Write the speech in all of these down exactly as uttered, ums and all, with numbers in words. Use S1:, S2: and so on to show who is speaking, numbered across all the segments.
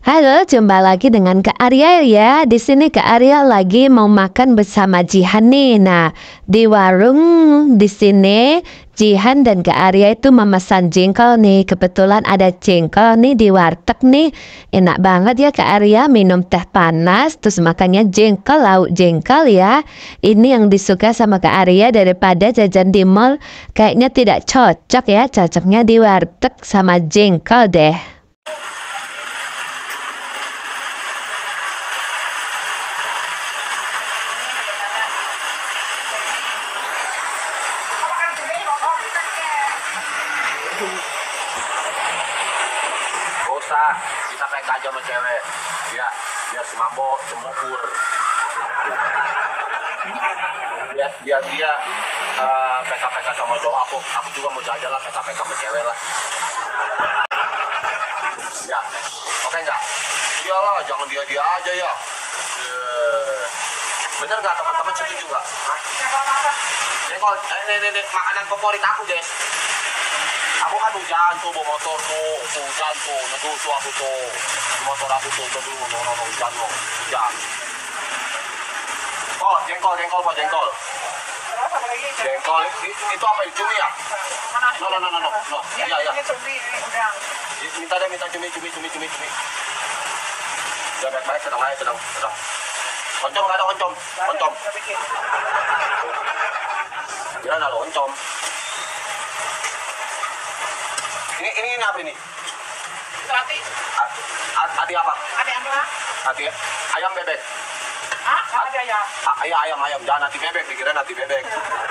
S1: Halo, jumpa lagi dengan Kak Arya ya. Di sini Kak Arya lagi mau makan bersama Jihan nih. Nah, di warung di sini Jihan dan Kak Arya itu memesan jengkol nih. Kebetulan ada jengkol nih di warteg nih. Enak banget ya Kak Arya minum teh panas terus makannya jengkol, lauk jengkol ya. Ini yang disuka sama Kak Arya daripada jajan di mall. Kayaknya tidak cocok ya, cocoknya di warteg sama jengkol deh.
S2: Gak usah, kita kayak aja sama cewek. Ya, biar si Mambo cemukur. Biar, biar dia uh, P K P K sama cowok aku. Aku juga mau jajan lah P K P K sama cewek lah. Ya, oke nggak? Iyalah, jangan dia-dia aja ya. Yeah. Bener nggak teman-teman setuju nggak? Jengkol, eh, ini, ini, ini, makanan favorit aku guys. Aku kan hujan tuh, bawa motor tuh, hujan tuh, neduh tuh aku tuh, motor aku tuh, neduh, no, no, no, hujan no, hujan. Oh, jengkol, jengkol, Pak, jengkol. Jengkol, itu, itu apa, cumi ya? No, no, no, no, no, no, iya, iya. Minta deh, minta cumi, cumi, cumi, cumi, cumi. Ya, baik-baik, sedang aja, sedang, sedang. Oncom, nggak ada oncom, oncom. Kira ada lo, oncom. Ini, ini, ini apa ini?
S3: Itu hati.
S2: Hati apa?
S3: Hati apa?
S2: Hati ayam bebek.
S3: Ah, hati ayam.
S2: Iya ayam ayam, jangan hati bebek, dikira hati bebek.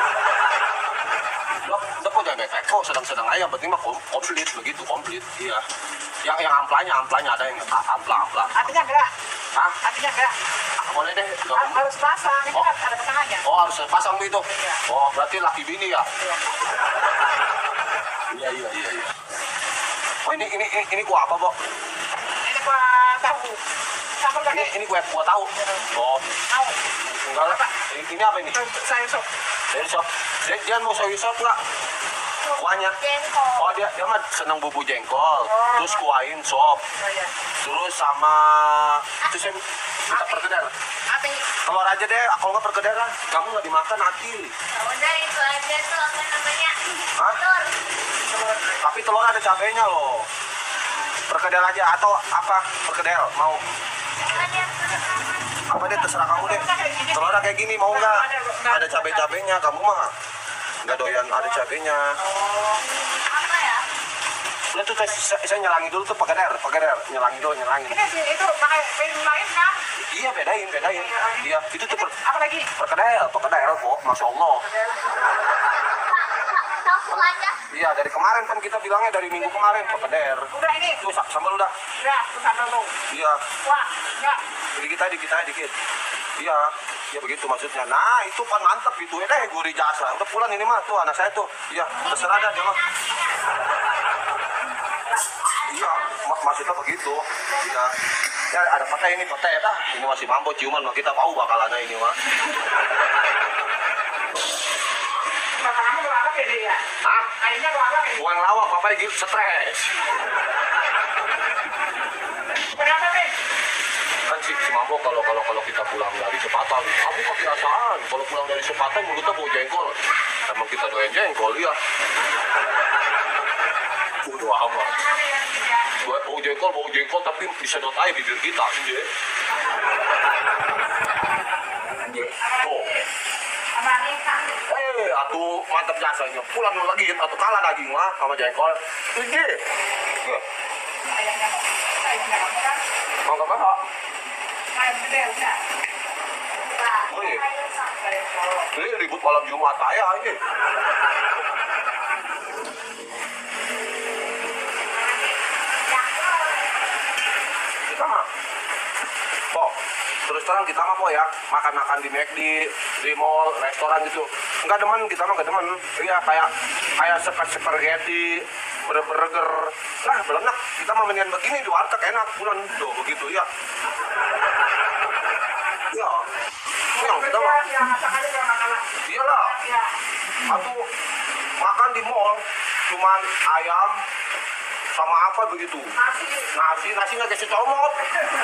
S2: Lo, depo bebek, eh kok sedang-sedang ayam, berarti mah komplit begitu, komplit. Iya. Yang yang amplanya, amplanya ada yang ampla ampla.
S3: Hatinya enggak?
S2: Hah?
S3: Hatinya enggak?
S2: Boleh deh.
S3: Harus pasang, ini
S2: Oh.
S3: kan ada pasangannya.
S2: Oh harus pasang gitu.
S3: Iya.
S2: Oh berarti laki bini ya?
S3: Iya.
S2: Iya iya iya. iya. Oh ini ini ini, ini gua apa, Bo?
S3: Ini kuah tahu. Sambal
S2: Ini
S3: pakai
S2: ini gua gua tahu. Oh
S3: tahu.
S2: enggak lah. Ini, ini apa ini?
S3: Sayur sop.
S2: Dari shop. Dia, dia mau soy sop nggak? Kuahnya?
S3: Jengkol.
S2: Oh dia dia mah seneng bubuk jengkol.
S3: Oh.
S2: Terus kuahin sop.
S3: Oh, iya.
S2: Terus sama itu saya minta perkedel.
S3: Hati.
S2: Telur aja deh. Kalau nggak perkedel kan kamu nggak dimakan hati.
S4: Udah itu aja tuh apa namanya?
S2: Hah?
S4: Telur.
S2: Tapi telur ada cabenya loh. Perkedel aja atau apa? Perkedel mau?
S4: Ada
S2: Apa deh terserah kamu deh. Telurnya kayak gini mau nggak? Ada cabe-cabenya. Kamu mah nggak doyan ada cabenya.
S4: apa ya?
S2: Udah tuh saya, saya nyelangi dulu tuh perkedel, perkedel, nyelangi dulu, nyelangi.
S3: Ini sih itu pakai payung lain kan?
S2: Iya bedain, bedain. Iya itu tuh per,
S3: Apa lagi?
S2: perkedel, perkedel kok, masya Allah.
S4: Langsung aja.
S2: Iya dari kemarin kan kita bilangnya dari minggu kemarin perkedel.
S3: Udah ini.
S2: Tuh sa- sambal udah.
S3: Udah, terus sambal lu.
S2: Iya.
S3: Wah, enggak.
S2: Dikit aja, dikit aja, dikit. Iya, ya begitu maksudnya. Nah, itu kan mantep itu. Eh, deh, gurih jasa. Udah pulang ini mah tuh anak saya tuh. Iya, terserah dah dia mah. Iya, mak maksudnya begitu. Iya. Ya ada pete ini pete dah. Ini masih mambo ciuman mah kita tahu bakal ada ini mah.
S3: Bapak kamu berapa pede ya?
S2: Hah?
S3: Kayaknya berapa pede?
S2: Buang lawak, bapak lagi stres.
S3: Berapa pede?
S2: Kan si, si mambo kalau kalau kalau kita pulang dari Sepatan, kamu kebiasaan. Kalau pulang dari Sepatan mulutnya bau jengkol. Emang kita doyan jengkol ya. Udah amat. Bau jengkol, bau jengkol tapi disedot aja bibir kita, iya. Oh,
S3: Apa?
S2: eh, atuh mantap jasanya. Pulang lagi, atau kalah daging lah sama jengkol. Iya. Iya.
S3: Ayamnya. Ayamnya kamu kan?
S2: Mau nggak apa?
S3: Ayam gede udah.
S2: Oh, iya.
S3: Ayam kalau.
S2: Ini ribut malam Jumat aja ini. Kita mah, po, terus terang kita mah po ya, makan-makan di McD, di mall, restoran gitu. Enggak demen, kita mah enggak demen. Iya kayak kayak spaghetti, burger, lah belenak. Kita mah mendingan begini di warteg enak, bulan tuh begitu ya. Iya, yang kita mah,
S3: Ya, masak aja kalau nggak kalah.
S2: iyalah.
S3: Ya.
S2: Aku makan di mall cuman ayam sama apa begitu.
S3: Nasi.
S2: Nasi, nasi nggak kasih comot.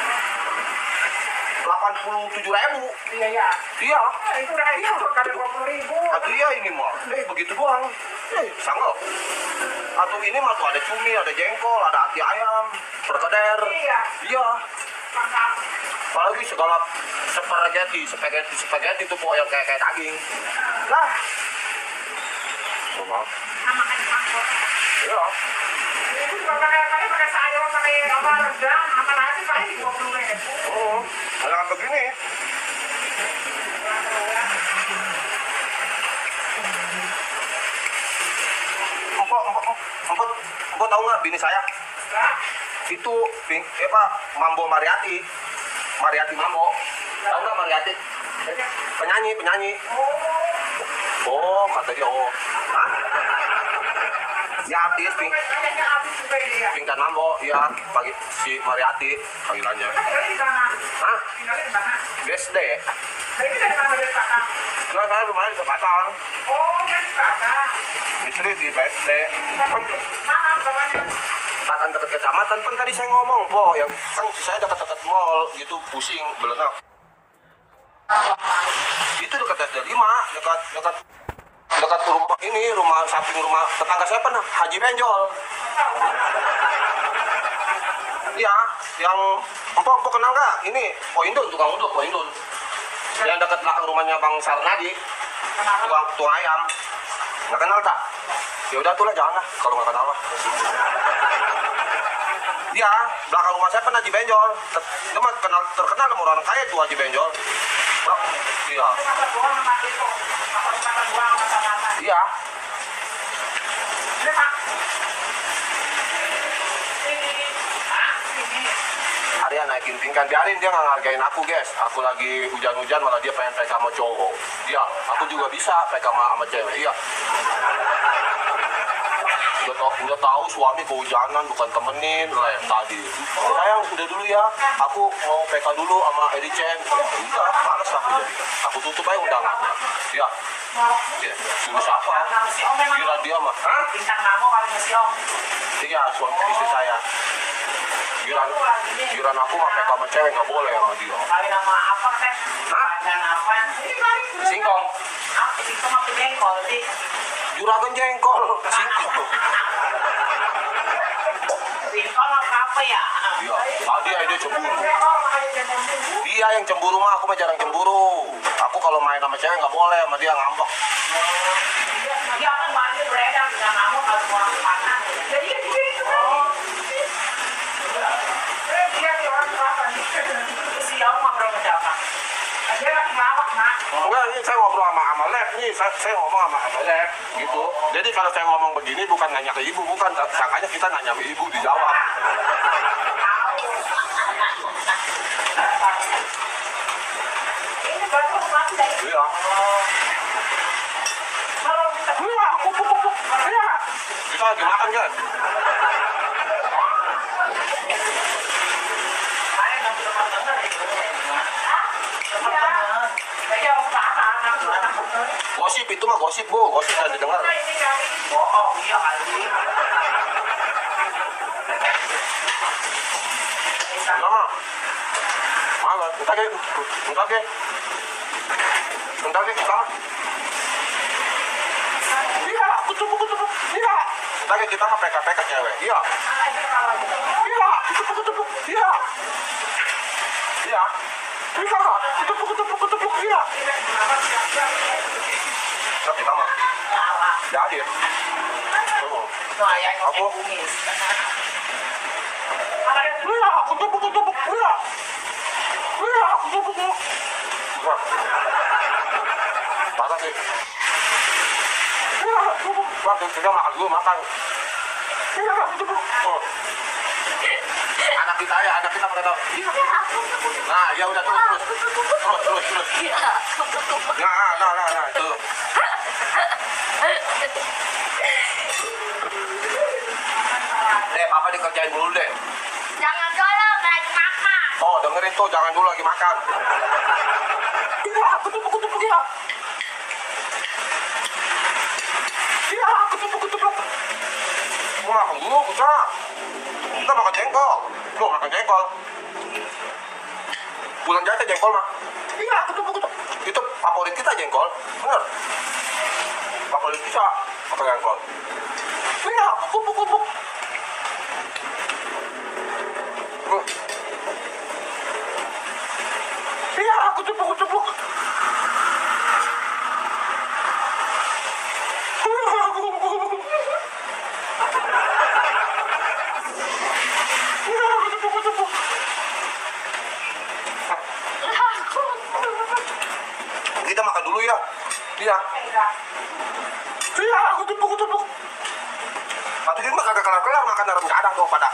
S2: delapan puluh tujuh ribu.
S3: Iya ya.
S2: Iya.
S3: Nah, itu udah itu kadang dua puluh ribu.
S2: Atau iya ini mah, eh begitu doang. Eh, sanggup. Atau ini mah tuh ada cumi, ada jengkol, ada hati ayam, perkedel.
S3: Iya.
S2: Iya.
S3: Mantap.
S2: Apalagi segala spaghetti, spaghetti, spaghetti itu pokok yang kayak kayak daging. Lah. Coba.
S3: Sama kayak mangkok.
S2: Iya.
S3: Itu juga pakai pakai pakai sayur, pakai apa rendang, sama nasi paling dua puluh ribu.
S2: Oh, jangan begini. Empok, empok, empok, empok tahu nggak bini saya?
S3: Nah,
S2: Itu, bing, eh pak, Mambo Mariati, Mariati Mambo. Tahu nggak Mariati? Penyanyi, penyanyi. Oh, kata dia, oh. Hah? Ya artis, Pink.
S3: kayaknya habis juga dia.
S2: Pink dan Mambo, ya, pagi si Mariati panggilannya.
S3: Tinggalnya di sana.
S2: Hah?
S3: Tinggalnya di mana?
S2: B S D.
S3: Nah, ini dari mana dari sana?
S2: Nah, saya lumayan ke Batam.
S3: Oh, dari sana.
S2: Istri di B S D.
S3: Mana namanya?
S2: Bahkan dekat kecamatan kan tadi saya ngomong, po, yang kan saya dekat-dekat mall gitu pusing belenak. Itu dekat S D lima, dekat dekat dekat rumah ini, rumah samping rumah tetangga saya pernah Haji Benjol. Iya, yang empok empok kenal nggak? Ini Poindun, tukang uduk Poindun. Yang dekat belakang rumahnya Bang Sarnadi, tukang tukang ayam. Nggak kenal tak? Ya udah tuh lah, jangan lah kalau nggak kenal lah. Dia belakang rumah saya pernah Haji Benjol. Dia mah kenal terkenal sama orang kaya tuh Haji Benjol. Bro, iya.
S3: Masa buang sama itu. Apa masa buang masa-masa.
S2: Iya.
S3: Ini Pak. Ini. Hah? Ini.
S2: Arya naikin tingkat, biarin dia nggak ngargain aku guys. Aku lagi hujan-hujan malah dia pengen P K sama cowok. Iya, aku juga bisa P K sama, sama cewek. Iya. Udah tau, udah tahu suami kehujanan bukan temenin lah yang tadi. Sayang udah dulu ya, aku mau P K dulu sama Edi Chen. Udah, males aku jadi. Aku tutup aja undangannya. Ya. Ya, suruh siapa?
S3: Nama si Om memang.
S2: Kira dia mah. Hah?
S3: Bintang tamu kali si Om.
S2: Iya, suami istri saya. Giran, giran aku mah P K sama cewek nggak boleh sama dia.
S3: Kali nama apa teh?
S2: Hah?
S3: Dan apa? Ini kali.
S2: Singkong.
S3: Apa singkong apa jengkol sih?
S2: Juragan jengkol, singkong.
S3: Singkong apa ya?
S2: Iya, tadi aja cemburu.
S3: Jengkol makanya jengkol bumbu.
S2: Dia yang cemburu mah, aku mah jarang cemburu. Aku kalau main sama cewek nggak boleh, sama dia ngambek.
S3: Dia kan banyak beredar dengan kamu kalau orang panas. Jadi dia gitu. Eh dia di orang berapa nih? Si Om ngobrol sama siapa? Dia lagi ngelawak nak.
S2: Enggak, ini saya ngobrol sama sama Lep nih, saya, saya ngomong sama sama Lep gitu. Jadi kalau saya ngomong begini bukan nanya ke ibu, bukan. Sangkanya kita nanya ke ibu dijawab.
S3: Ini baru mati dari.
S2: Iya.
S3: Kalau kita
S2: Iya, aku pupuk pupuk. Iya. Kita lagi makan kan?
S3: saya nggak bisa dengar itu. Iya. Saya harus ke atas anak anak bener.
S2: Gosip itu mah gosip bu, gosip dan didengar.
S3: Nah, ini kali bohong iya kali.
S2: Nama. Mana? Entar ke, entar ke. Entar ke kita. Iya, kutu kutu kutu. Iya. Entar ke kita mah P K P K cewek. Iya. Iya, kutu kutu kutu. Iya. Iya. Iya, kutu kutu kutu kutu. Iya. Entar kita mah. Ya hadir. Oh. Aku. Iya, kutu kutu kutu. Iya. Iya, kutu kutu. Wah. Parah sih. Iya, kutu. Wah, kita makan dulu, makan. Iya, kutu. Oh. Anak kita ya, anak kita pada tahu. Nah, ya udah terus terus. Terus terus terus. Nah, nah, nah, nah, itu. Eh, papa dikerjain dulu deh.
S4: Jangan dulu, lagi makan.
S2: Oh, dengerin tuh, jangan dulu lagi makan. Iya, ketupuk-ketupuk ya. Iya, ketupuk-ketupuk. makan dulu kita. Kita makan jengkol. Loh, makan jengkol. Bulan jatah jengkol mah. Iya, betul betul. Itu favorit kita jengkol, bener. Favorit kita makan jengkol. Iya, bubuk bubuk bubuk. Hmm. Iya, aku tepuk, aku tepuk. Kita makan dulu ya. Iya. Iya, aku tepuk, aku tepuk. Patu ini mah kagak kelar-kelar makan kadang-kadang tuh pada.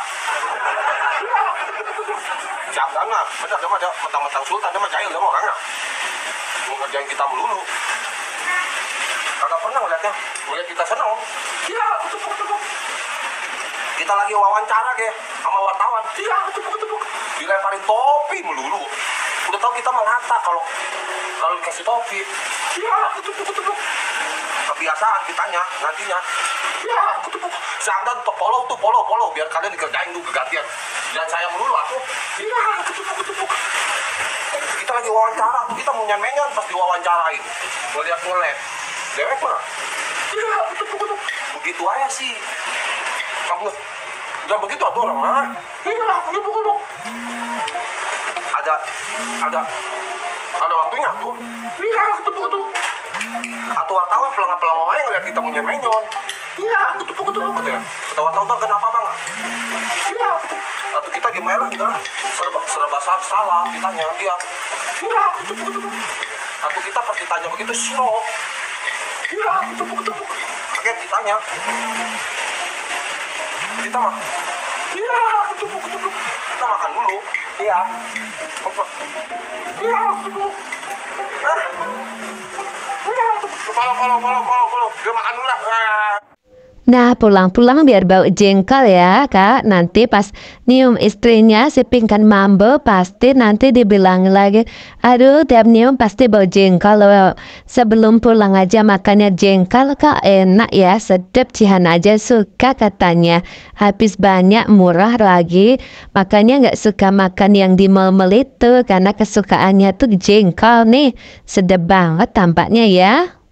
S2: Jangan lah, bener dia mah dia mentang-mentang sultan, dia mah jahil dia mah orangnya. Mau ngerjain kita melulu. Kagak pernah ngeliatnya, ngeliat kita seneng. Iya, aku tepuk, aku tepuk. Kita lagi wawancara kayak sama wartawan. Iya, aku tepuk, aku tepuk. Dilemparin topi melulu. Udah tau kita melata kalau kalau dikasih topi. Iya, aku tepuk, aku tepuk. Kebiasaan ditanya nantinya. Iya, aku tepuk. Jangan tuh polo tuh polo polo biar kalian dikerjain dulu gantian. Dan saya melulu aku. Iya, aku tepuk, aku tepuk. Kita lagi wawancara, kita mau nyanyi-nyanyi pas diwawancarain. Ngeliat ngelep. Dewek mah. Iya, aku tepuk, aku tepuk. Begitu aja sih. Kamu jangan begitu atuh orang mah. Iya, aku tepuk, aku tepuk. Ada ada ada waktunya tuh. Iya, aku tepuk, aku tepuk. Atau wartawan pelanggan-pelanggan aja ngeliat kita punya menyon. Iya, aku tepuk, aku tepuk. Kata wartawan kenapa bang? Iya, atau kita gimana kita serba serba salah ditanya dia. Iya, aku tepuk, aku tepuk. Atau kita pas ditanya begitu shock. Iya, aku tepuk, aku tepuk. Kaget ditanya. Kita mah. Iya, aku tepuk, aku tepuk. Kita makan dulu. Iya. Iya, aku tepuk. Ah. Follow, follow, follow, follow, follow. Dia makan dulu lah.
S1: Nah, pulang-pulang biar bau jengkol ya, Kak. Nanti pas nyium istrinya si Pingkan Mambo pasti nanti dibilang lagi, aduh tiap nyium pasti bau jengkol loh. Sebelum pulang aja makannya jengkol, Kak, enak ya, sedap. Cihan aja suka katanya. Habis banyak, murah lagi. Makanya nggak suka makan yang di mall-mall itu karena kesukaannya tuh jengkol nih. Sedap banget tampaknya ya.